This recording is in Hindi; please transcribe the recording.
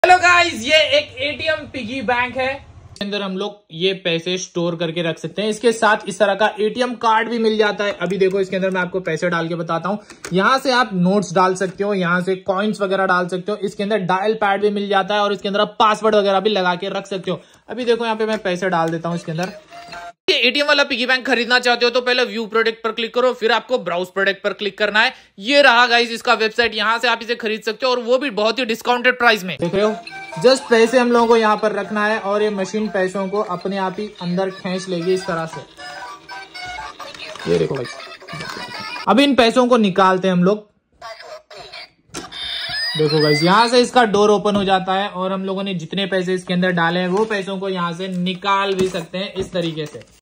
हेलो गाइस, ये एक एटीएम पिगी बैंक है। इसके अंदर हम लोग ये पैसे स्टोर करके रख सकते हैं। इसके साथ इस तरह का एटीएम कार्ड भी मिल जाता है। अभी देखो, इसके अंदर मैं आपको पैसे डाल के बताता हूँ। यहाँ से आप नोट्स डाल सकते हो, यहाँ से कॉइन्स वगैरह डाल सकते हो। इसके अंदर डायल पैड भी मिल जाता है और इसके अंदर आप पासवर्ड वगैरह भी लगा के रख सकते हो। अभी देखो, यहाँ पे मैं पैसे डाल देता हूँ इसके अंदर। एटीएम वाला पिगी बैंक खरीदना चाहते हो तो पहले व्यू प्रोडक्ट पर क्लिक करो, फिर आपको ब्राउज प्रोडक्ट पर क्लिक करना है। ये रहा गाइस इसका वेबसाइट, यहां से आप इसे खरीद सकते हो और वो भी बहुत ही डिस्काउंटेड प्राइस में। देख रहे हो, जस्ट पैसे हम लोगों को यहाँ पर रखना है और ये मशीन पैसों को अपने आप ही अंदर खींच लेगी इस तरह से। ये देखो भाई, अभी इन पैसों को निकालते हैं हम लोग। देखो गाइस, यहाँ से इसका डोर ओपन हो जाता है और हम लोगों ने जितने पैसे इसके अंदर डाले हैं वो पैसों को यहाँ से निकाल भी सकते हैं इस तरीके से।